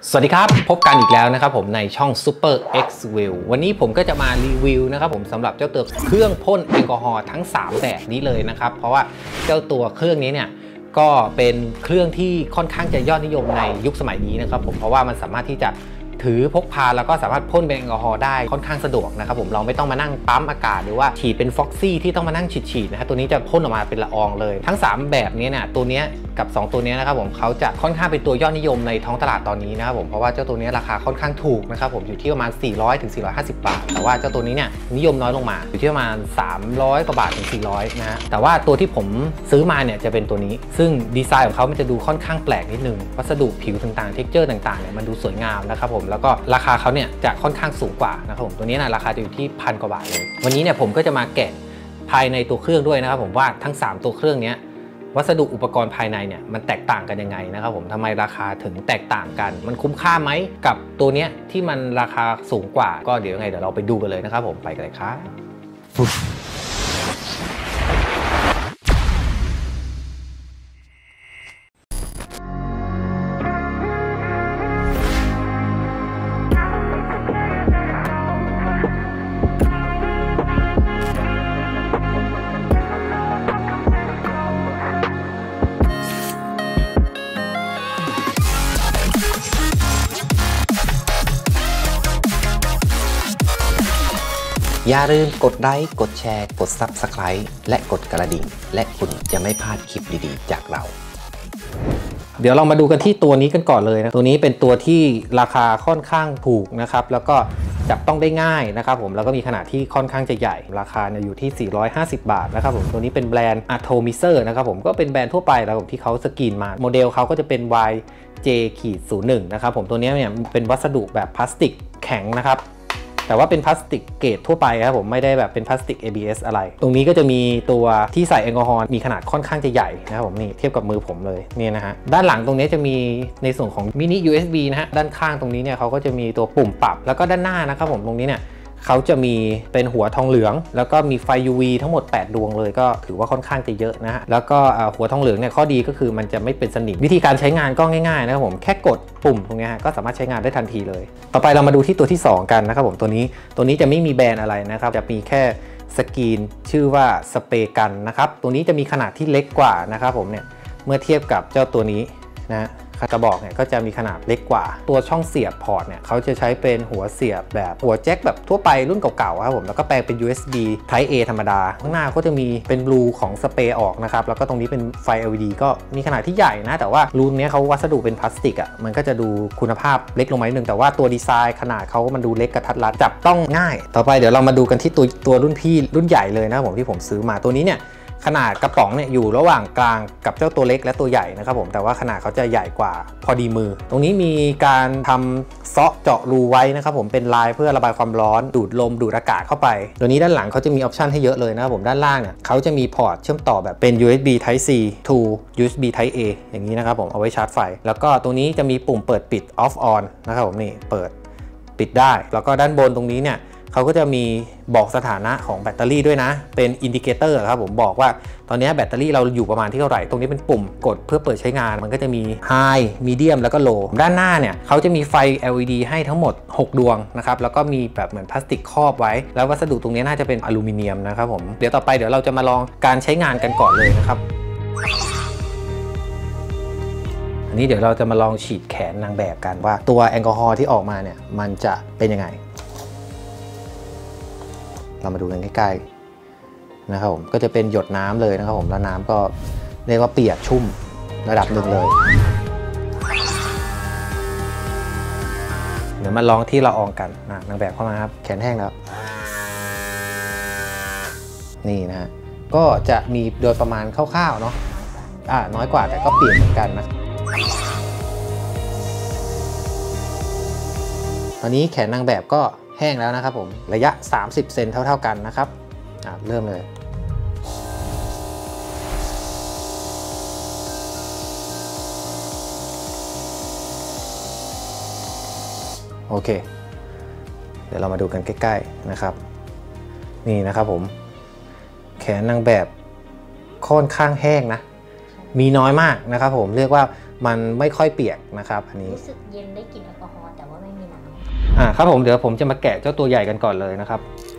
สวัสดีครับพบกันอีกแล้วนะครับผมในช่อง Super X View วันนี้ผมก็จะมารีวิวนะครับผมสำหรับเจ้าตัวเครื่องพ่นแอลกอฮอล์ทั้ง3แบบนี้เลยนะครับเพราะว่าเจ้าตัวเครื่องนี้เนี่ยก็เป็นเครื่องที่ค่อนข้างจะยอดนิยมในยุคสมัยนี้นะครับผมเพราะว่ามันสามารถที่จะถือพกพาแล้วก็สามารถพ่นเป็นแอลกอฮอล์ได้ค่อนข้างสะดวกนะครับผมเราไม่ต้องมานั่งปั๊มอากาศหรือว่าฉีดเป็นฟ็อกซี่ที่ต้องมานั่งฉีดนะครับตัวนี้จะพ่นออกมาเป็นละอองเลยทั้ง3แบบนี้เนี่ยตัวนี้กับ2ตัวนี้นะครับผมเขาจะค่อนข้างเป็นตัวยอดนิยมในท้องตลาดตอนนี้นะครับผมเพราะว่าเจ้าตัวนี้ราคาค่อนข้างถูกนะครับผมอยู่ที่ประมาณ400 ถึง 450 บาทแต่ว่าเจ้าตัวนี้เนี่ยนิยมน้อยลงมาอยู่ที่ประมาณ300 กว่าบาทถึง400นะฮะแต่ว่าตัวที่ผมซื้อมาเนี่ยจะเป็นตัวนี้ซึ่งดีไซน์ของเขามันจะดูค่อนข้างแปลกนิดนึงวัสดุผิวต่างๆเท็กเจอร์ต่างๆเนี่ยมันดูสวยงามนะครับผมแล้วก็ราคาเขาเนี่ยจะค่อนข้างสูงกว่านะครับผมตัวนี้นะราคาจะอยู่ที่1,000 กว่าบาทเลยวันนี้เนี่ยผมก็จะมาแกะภายในตัวเครื่องด้วยนะครับผมว่าทั้ง3ตัวเครื่องนี้วัสดุอุปกรณ์ภายในเนี่ยมันแตกต่างกันยังไงนะครับผมทำไมราคาถึงแตกต่างกันมันคุ้มค่าไหมกับตัวเนี้ยที่มันราคาสูงกว่าก็เดี๋ยวยังไงเดี๋ยวเราไปดูกันเลยนะครับผมไปกันเลยครับอย่าลืมกดไลค์กดแชร์กด Subscribe และกดกระดิ่งและคุณจะไม่พลาดคลิปดีๆจากเราเดี๋ยวเรามาดูกันที่ตัวนี้กันก่อนเลยนะตัวนี้เป็นตัวที่ราคาค่อนข้างถูกนะครับแล้วก็จับต้องได้ง่ายนะครับผมแล้วก็มีขนาดที่ค่อนข้างจะใหญ่ราคาอยู่ที่450 บาทนะครับผมตัวนี้เป็นแบรนด์ Atomizer นะครับผมก็เป็นแบรนด์ทั่วไปแล้วผมที่เขาสกรีนมาโมเดลเขาก็จะเป็น YJ-01 นะครับผมตัวนี้เนี่ยเป็นวัสดุแบบพลาสติกแข็งนะครับแต่ว่าเป็นพลาสติกเกรดทั่วไปครับผมไม่ได้แบบเป็นพลาสติก ABS อะไรตรงนี้ก็จะมีตัวที่ใส่แอลกอฮอล์มีขนาดค่อนข้างจะใหญ่นะครับผมนี่เทียบกับมือผมเลยนี่นะฮะด้านหลังตรงนี้จะมีในส่วนของมินิ USB นะฮะด้านข้างตรงนี้เนี่ยเขาก็จะมีตัวปุ่มปรับแล้วก็ด้านหน้านะครับผมตรงนี้เนี่ยเขาจะมีเป็นหัวทองเหลืองแล้วก็มีไฟ UV ทั้งหมด8ดวงเลยก็ถือว่าค่อนข้างจะเยอะนะฮะแล้วก็หัวทองเหลืองเนี่ยข้อดีก็คือมันจะไม่เป็นสนิมวิธีการใช้งานก็ง่ายๆนะครับผมแค่กดปุ่มตรงนี้ก็สามารถใช้งานได้ทันทีเลยต่อไปเรามาดูที่ตัวที่2กันนะครับผมตัวนี้จะไม่มีแบรนด์อะไรนะครับจะมีแค่สกรีนชื่อว่าสเปรย์กันนะครับตัวนี้จะมีขนาดที่เล็กกว่านะครับผมเนี่ยเมื่อเทียบกับเจ้าตัวนี้นะกระบอกเนี่ยก็จะมีขนาดเล็กกว่าตัวช่องเสียบพอร์ตเนี่ยเขาจะใช้เป็นหัวเสียบแบบหัวแจ็คแบบทั่วไปรุ่นเก่าๆครับผมแล้วก็แปลงเป็น USB Type A ธรรมดาข้างหน้าก็จะมีเป็นรูของสเปรย์ออกนะครับแล้วก็ตรงนี้เป็นไฟ LED ก็มีขนาดที่ใหญ่นะแต่ว่ารูนี้เขาวัสดุเป็นพลาสติกอ่ะมันก็จะดูคุณภาพเล็กลงมาหนึ่งแต่ว่าตัวดีไซน์ขนาดเขามันดูเล็กกระทัดรัดจับต้องง่ายต่อไปเดี๋ยวเรามาดูกันที่ตัวรุ่นพี่รุ่นใหญ่เลยนะผมที่ผมซื้อมาตัวนี้เนี่ยขนาดกระป๋องเนี่ยอยู่ระหว่างกลางกับเจ้าตัวเล็กและตัวใหญ่นะครับผมแต่ว่าขนาดเขาจะใหญ่กว่าพอดีมือตรงนี้มีการทำเซาะเจาะรูไว้นะครับผมเป็นลายเพื่อระบายความร้อนดูดลมดูดอากาศเข้าไปตัวนี้ด้านหลังเขาจะมีออปชันให้เยอะเลยนะครับผมด้านล่างเนี่ยเขาจะมีพอร์ตเชื่อมต่อแบบเป็น USB Type C to USB Type A อย่างนี้นะครับผมเอาไว้ชาร์จไฟแล้วก็ตรงนี้จะมีปุ่มเปิดปิด off on นะครับผมนี่เปิดปิดได้แล้วก็ด้านบนตรงนี้เนี่ยเขาก็จะมีบอกสถานะของแบตเตอรี่ด้วยนะเป็นอินดิเคเตอร์ครับผมบอกว่าตอนนี้แบตเตอรี่เราอยู่ประมาณที่เท่าไหร่ตรงนี้เป็นปุ่มกดเพื่อเปิดใช้งานมันก็จะมี High Medium แล้วก็ Low ด้านหน้าเนี่ยเขาจะมีไฟ LED ให้ทั้งหมด6ดวงนะครับแล้วก็มีแบบเหมือนพลาสติกครอบไว้แล้ววัสดุตรงนี้น่าจะเป็นอลูมิเนียมนะครับผมเดี๋ยวต่อไปเดี๋ยวเราจะมาลองการใช้งานกันก่อนเลยนะครับอันนี้เดี๋ยวเราจะมาลองฉีดแขนนางแบบกันว่าตัวแอลกอฮอล์ที่ออกมาเนี่ยมันจะเป็นยังไงเรามาดูกันใกล้ๆนะครับผมก็จะเป็นหยดน้ำเลยนะครับผมแล้วน้ำก็เรียกว่าเปียกชุ่มระดับหนึ่งเลยเดี๋ยวมาลองที่ละอองกันนางแบบเข้ามาครับแขนแห้งแล้วนี่นะฮะก็จะมีโดยประมาณคร่าวๆเนาะน้อยกว่าแต่ก็เปียกเหมือนกันนะตอนนี้แขนนางแบบก็แห้งแล้วนะครับผมระยะ30 เซนเท่ากันนะครับเริ่มเลยโอเคเดี๋ยวเรามาดูกันใกล้ๆนะครับนี่นะครับผมแขนนางแบบค่อนข้างแห้งนะมีน้อยมากนะครับผมเรียกว่ามันไม่ค่อยเปียกนะครับอันนี้รู้สึกเย็นได้กลิ่นแอลกอฮอล์แต่ว่าไม่มีน้ำครับผมเดี๋ยวผมจะมาแกะเจ้าตัวใหญ่กันก่อนเลยนะครับ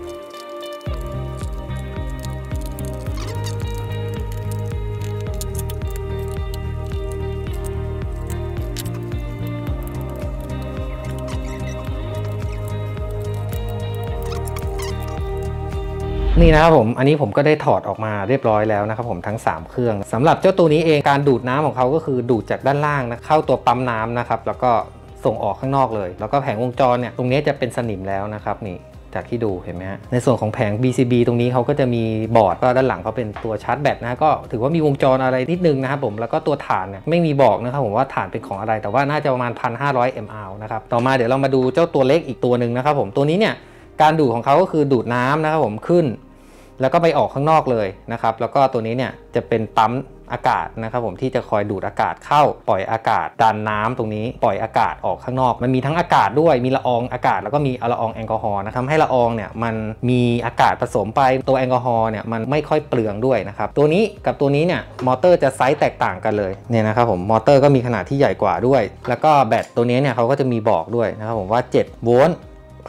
นี่นะครับผมอันนี้ผมก็ได้ถอดออกมาเรียบร้อยแล้วนะครับผมทั้ง3เครื่องสำหรับเจ้าตัวนี้เองการดูดน้ำของเขาก็คือดูดจากด้านล่างนะเข้าตัวปั๊มน้ำนะครับแล้วก็ส่งออกข้างนอกเลยแล้วก็แผงวงจรเนี่ยตรงนี้จะเป็นสนิมแล้วนะครับนี่จากที่ดูเห็นไหมฮะในส่วนของแผง BCB ตรงนี้เขาก็จะมีบอร์ดก็ด้านหลังเขาเป็นตัวชาร์จแบตนะก็ถือว่ามีวงจรอะไรนิดนึงนะครับผมแล้วก็ตัวฐานเนี่ยไม่มีบอกนะครับผมว่าฐานเป็นของอะไรแต่ว่าน่าจะประมาณ 1,500 mAh นะครับต่อมาเดี๋ยวเรามาดูเจ้าตัวเล็กอีกตัวหนึ่งนะครับผมตัวนี้เนี่ยการดูดของเขาก็คือดูดน้ำนะครับผมขึ้นแล้วก็ไปออกข้างนอกเลยนะครับแล้วก็ตัวนี้เนี่ยจะเป็นปั๊มอากาศนะครับผมที่จะคอยดูดอากาศเข้าปล่อยอากาศดันน้ำตรงนี้ปล่อยอากาศออกข้างนอกมันมีทั้งอากาศด้วยมีละอองอากาศแล้วก็มีละอองแอลกอฮอล์นะทำให้ละอองเนี่ยมันมีอากาศผสมไปตัวแอลกอฮอล์เนี่ยมันไม่ค่อยเปลืองด้วยนะครับตัวนี้กับตัวนี้เนี่ยมอเตอร์จะไซส์แตกต่างกันเลยเนี่ยนะครับผมมอเตอร์ก็มีขนาดที่ใหญ่กว่าด้วยแล้วก็แบตตัวนี้เนี่ยเขาก็จะมีบอกด้วยนะครับผมว่า7โวลต์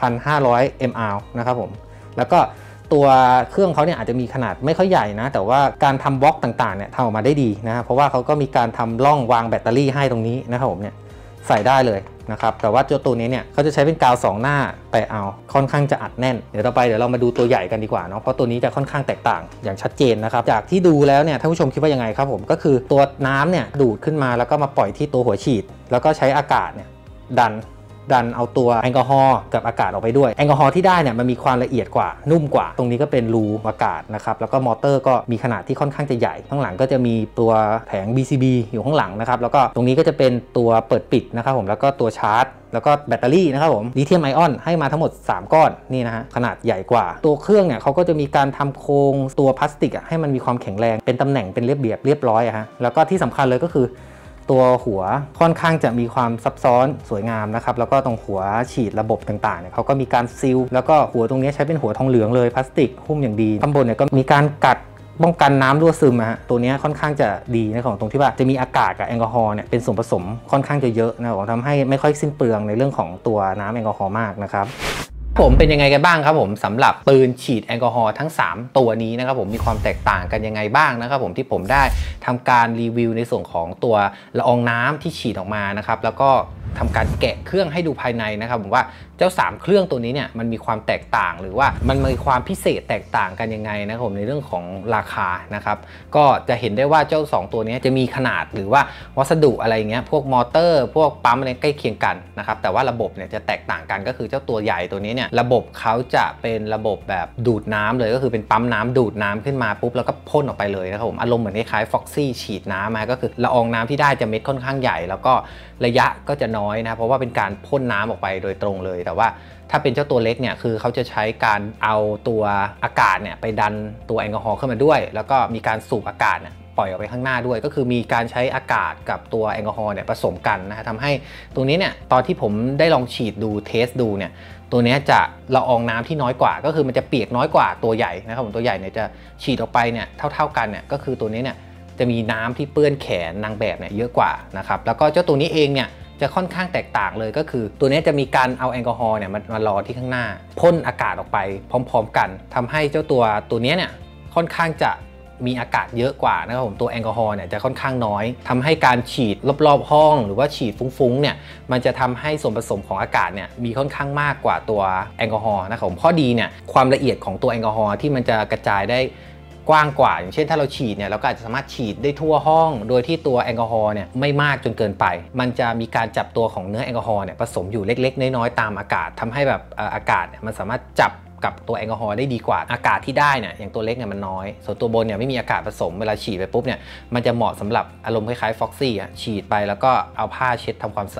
1,500 mAh นะครับผมแล้วก็ตัวเครื่องเขาเนี่ยอาจจะมีขนาดไม่ค่อยใหญ่นะแต่ว่าการทำบล็อกต่างๆเนี่ยทำออกมาได้ดีนะครับเพราะว่าเขาก็มีการทำร่องวางแบตเตอรี่ให้ตรงนี้นะครับผมเนี่ยใส่ได้เลยนะครับแต่ว่าตัวนี้เนี่ยเขาจะใช้เป็นกาว2หน้าแปะเอาค่อนข้างจะอัดแน่นเดี๋ยวต่อไปเดี๋ยวเรามาดูตัวใหญ่กันดีกว่าเนาะเพราะตัวนี้จะค่อนข้างแตกต่างอย่างชัดเจนนะครับจากที่ดูแล้วเนี่ยท่านผู้ชมคิดว่ายังไงครับผมก็คือตัวน้ำเนี่ยดูดขึ้นมาแล้วก็มาปล่อยที่ตัวหัวฉีดแล้วก็ใช้อากาศเนี่ยดันเอาตัวแอลกอฮอล์กับอากาศออกไปด้วยแอลกอฮอล์ที่ได้เนี่ยมันมีความละเอียดกว่านุ่มกว่าตรงนี้ก็เป็นรูอากาศนะครับแล้วก็มอเตอร์ก็มีขนาดที่ค่อนข้างจะใหญ่ข้างหลังก็จะมีตัวแผง BCB อยู่ข้างหลังนะครับแล้วก็ตรงนี้ก็จะเป็นตัวเปิดปิดนะครับผมแล้วก็ตัวชาร์จแล้วก็แบตเตอรี่นะครับผมลิเธียมไอออนให้มาทั้งหมด3ก้อนนี่นะฮะขนาดใหญ่กว่าตัวเครื่องเนี่ยเขาก็จะมีการทำโครงตัวพลาสติกให้มันมีความแข็งแรงเป็นตำแหน่งเป็นเรียบร้อยฮะแล้วก็ที่สำคัญเลยก็คือตัวหัวค่อนข้างจะมีความซับซ้อนสวยงามนะครับแล้วก็ตรงหัวฉีดระบบต่างๆเนี่ยเขาก็มีการซีลแล้วก็หัวตรงนี้ใช้เป็นหัวทองเหลืองเลยพลาสติกหุ้มอย่างดีข้างบนเนี่ยก็มีการกัดป้องกันน้ำรั่วซึมฮะตัวนี้ค่อนข้างจะดีนะของตรงที่ว่าจะมีอากาศกับแอลกอฮอล์เนี่ยเป็นส่วนผสมค่อนข้างจะเยอะนะครับทำให้ไม่ค่อยสิ้นเปลืองในเรื่องของตัวน้ำแอลกอฮอล์มากนะครับผมเป็นยังไงกันบ้างครับผมสำหรับปืนฉีดแอลกอฮอล์ทั้ง3ตัวนี้นะครับผมมีความแตกต่างกันยังไงบ้างนะครับผมที่ผมได้ทำการรีวิวในส่วนของตัวละอองน้ำที่ฉีดออกมานะครับแล้วก็ทำการแกะเครื่องให้ดูภายในนะครับผมว่าเจ้า3เครื่องตัวนี้เนี่ยมันมีความแตกต่างหรือว่ามันมีความพิเศษแตกต่างกันยังไงนะครับผมในเรื่องของราคานะครับก็จะเห็นได้ว่าเจ้า2ตัวนี้จะมีขนาดหรือว่าวัสดุอะไรเงี้ยพวกมอเตอร์พวกปั๊มอะไรใกล้เคียงกันนะครับแต่ว่าระบบเนี่ยจะแตกต่างกันก็คือเจ้าตัวใหญ่ตัวนี้เนี่ยระบบเขาจะเป็นระบบแบบดูดน้ำเลยก็คือเป็นปั๊มน้ำดูดน้ำขึ้นมาปุ๊บแล้วก็พ่นออกไปเลยนะครับผมอารมณ์เหมือนคล้ายๆฟ็อกซี่ฉีดน้ำมาก็คือละอองน้ำที่ได้จะเม็ดค่อนข้างใหญ่แล้วก็ระยะก็จะน้อยนะเพราะว่าเป็นการพ่นน้ำออกไปโดยตรงเลยแต่ว่าถ้าเป็นเจ้าตัวเล็กเนี่ยคือเขาจะใช้การเอาตัวอากาศเนี่ยไปดันตัวแอลกอฮอล์ขึ้นมาด้วยแล้วก็มีการสูบอากาศเนี่ยปล่อยออกไปข้างหน้าด้วยก็คือมีการใช้อากาศกับตัวแอลกอฮอล์เนี่ยผสมกันนะทำให้ตรงนี้เนี่ยตอนที่ผมได้ลองฉีดดูเทสดูเนี่ยตัวนี้จะละอองน้ำที่น้อยกว่าก็คือมันจะเปียกน้อยกว่าตัวใหญ่นะครับผมตัวใหญ่เนี่ยจะฉีดออกไปเนี่ยเท่ากันเนี่ยก็คือตัวนี้เนี่ยจะมีน้ำที่เปื้อนแขนนางแบบเนี่ยเยอะกว่านะครับแล้วก็เจ้าตัวนี้เองเนี่ยจะค่อนข้างแตกต่างเลยก็คือตัวนี้จะมีการเอาแอลกอฮอล์เนี่ยมารอที่ข้างหน้าพ่นอากาศออกไปพร้อมๆกันทำให้เจ้าตัวนี้เนี่ยค่อนข้างจะมีอากาศเยอะกว่านะครับผมตัวแอลกอฮอล์เนี่ยจะค่อนข้างน้อยทำให้การฉีดรอบๆห้องหรือว่าฉีดฟุ้งๆเนี่ยมันจะทำให้ส่วนผสมของอากาศเนี่ยมีค่อนข้างมากกว่าตัวแอลกอฮอล์นะครับผมข้อดีเนี่ยความละเอียดของตัวแอลกอฮอล์ที่มันจะกระจายได้กว้างกว่าอย่างเช่นถ้าเราฉีดเนี่ยเราก็อาจจะสามารถฉีดได้ทั่วห้องโดยที่ตัวแอลกอฮอล์เนี่ยไม่มากจนเกินไปมันจะมีการจับตัวของเนื้อแอลกอฮอล์เนี่ยผสมอยู่เล็กๆน้อยๆตามอากาศทำให้แบบอากาศเนี่ยมันสามารถจับกับตัวแอลกอฮอล์ได้ดีกว่าอากาศที่ได้เนี่ยอย่างตัวเล็กเนี่ยมันน้อยส่วนตัวบนเนี่ยไม่มีอากาศผสมเวลาฉีดไปปุ๊บเนี่ยมันจะเหมาะสำหรับอารมณ์คล้ายๆฟ็อกซี่ฉีดไปแล้วก็เอาผ้าเช็ดทำความสะอาด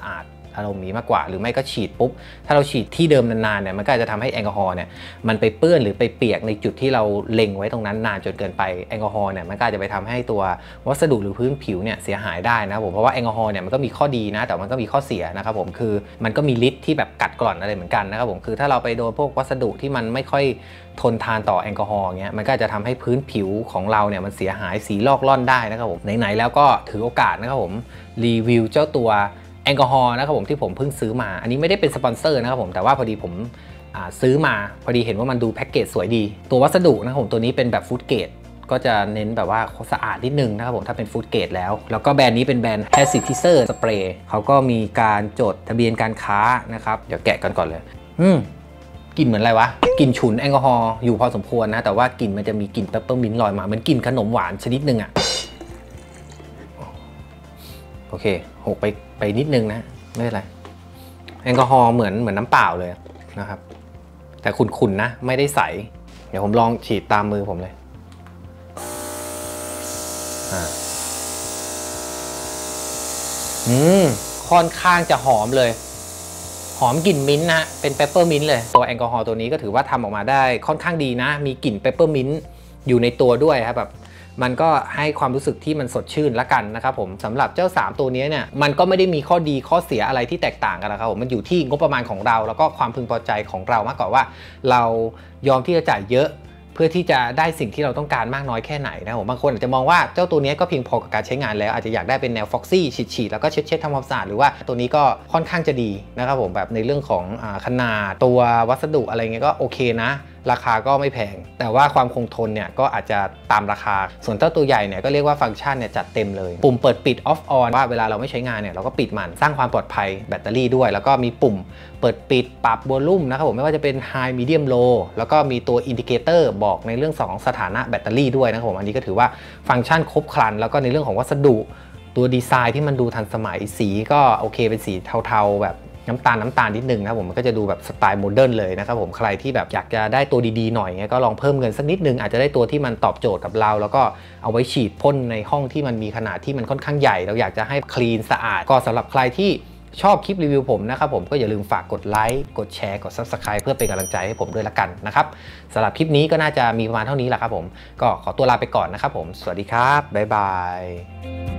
อารมณ์นี้มากกว่าหรือไม่ก็ฉีดปุ๊บถ้าเราฉีดที่เดิมนานๆเนี่ยมันก็จะทำให้แอลกอฮอล์เนี่ยมันไปเปื้อนหรือไปเปียกในจุดที่เราเล็งไว้ตรงนั้นนานจนเกินไปแอลกอฮอล์เนี่ยมันก็จะไปทำให้ตัววัสดุหรือพื้นผิวเนี่ยเสียหายได้นะผมเพราะว่าแอลกอฮอล์เนี่ยมันก็มีข้อดีนะแต่มันก็มีข้อเสียนะครับผมคือมันก็มีฤทธิ์ที่แบบกัดกร่อนอะไรเหมือนกันนะครับผมคือถ้าเราไปโดนพวกวัสดุที่มันไม่ค่อยทนทานต่อแอลกอฮอล์เงี้ยมันก็จะทำให้พื้นผิวของเราเนี่ยมันเสียหายสีลอกล่อนได้นะครับผมไหนๆแล้วก็ถือโอกาสนะครับผมรีวิวเจ้าตัวแอลกอฮอล์นะครับผมที่ผมเพิ่งซื้อมาอันนี้ไม่ได้เป็นสปอนเซอร์นะครับผมแต่ว่าพอดีผมซื้อมาพอดีเห็นว่ามันดูแพ็กเกจสวยดีตัววัสดุนะครับผมตัวนี้เป็นแบบฟู้ดเกรดก็จะเน้นแบบว่าสะอาดนิดนึงนะครับผมถ้าเป็นฟู้ดเกรดแล้วก็แบรนด์นี้เป็นแบรนด์ Pacificer Spray เขาก็มีการจดทะเบียนการค้านะครับเดี๋ยวแกะกันก่อนเลยกลิ่นเหมือนอะไรวะกลิ่นฉุนแอลกอฮอล์อยู่พอสมควรนะแต่ว่ากลิ่นมันจะมีกลิ่นเปปเปอร์มินต์ลอยมาเหมือนกลิ่นขนมหวานชนิดนึงอะโอเคหกไปนิดนึงนะไม่เป็นไรแอลกอฮอล์เหมือนน้ำเปล่าเลยนะครับแต่ขุ่นๆนะไม่ได้ใสเดี๋ยวผมลองฉีดตามมือผมเลยค่อนข้างจะหอมเลยหอมกลิ่นมิ้นท์นะเป็นเปปเปอร์มิ้นท์เลยตัวแอลกอฮอล์ตัวนี้ก็ถือว่าทำออกมาได้ค่อนข้างดีนะมีกลิ่นเปปเปอร์มิ้นท์อยู่ในตัวด้วยครับแบบมันก็ให้ความรู้สึกที่มันสดชื่นละกันนะครับผมสำหรับเจ้า3ตัวนี้เนี่ยมันก็ไม่ได้มีข้อดีข้อเสียอะไรที่แตกต่างกันนะครับผมมันอยู่ที่งบประมาณของเราแล้วก็ความพึงพอใจของเรามากกว่าว่าเรายอมที่จะจ่ายเยอะเพื่อที่จะได้สิ่งที่เราต้องการมากน้อยแค่ไหนนะผมบางคนอาจจะมองว่าเจ้าตัวนี้ก็เพียงพอกับการใช้งานแล้วอาจจะอยากได้เป็นแนวฟ็อกซี่ฉีดแล้วก็เช็ดทำความสะอาดหรือว่าตัวนี้ก็ค่อนข้างจะดีนะครับผมแบบในเรื่องของขนาดตัววัสดุอะไรเงี้ยก็โอเคนะราคาก็ไม่แพงแต่ว่าความคงทนเนี่ยก็อาจจะตามราคาส่วนเจ้าตัวใหญ่เนี่ยก็เรียกว่าฟังก์ชันเนี่ยจัดเต็มเลยปุ่มเปิดปิด off on ว่าเวลาเราไม่ใช้งานเนี่ยเราก็ปิดมันสร้างความปลอดภัยแบตเตอรี่ด้วยแล้วก็มีปุ่มเปิดปิดปรับวอลลุ่มนะครับผมไม่ว่าจะเป็น high medium low แล้วก็มีตัวอินดิเคเตอร์บอกในเรื่องของสถานะแบตเตอรี่ด้วยนะครับผมอันนี้ก็ถือว่าฟังก์ชันครบครันแล้วก็ในเรื่องของวัสดุตัวดีไซน์ที่มันดูทันสมัยสีก็โอเคเป็นสีเทาๆแบบน้ำตาลนิดนึงนะผมมันก็จะดูแบบสไตล์โมเดิร์นเลยนะครับผมใครที่แบบอยากจะได้ตัวดีๆหน่อยก็ลองเพิ่มเงินสักนิดนึงอาจจะได้ตัวที่มันตอบโจทย์กับเราแล้วก็เอาไว้ฉีดพ่นในห้องที่มันมีขนาดที่มันค่อนข้างใหญ่เราอยากจะให้คลีนสะอาดก็สำหรับใครที่ชอบคลิปรีวิวผมนะครับผมก็อย่าลืมฝากกดไลค์กดแชร์กด Subscribe เพื่อเป็นกำลังใจให้ผมด้วยละกันนะครับสำหรับคลิปนี้ก็น่าจะมีประมาณเท่านี้แหละครับผมก็ขอตัวลาไปก่อนนะครับผมสวัสดีครับบ๊ายบาย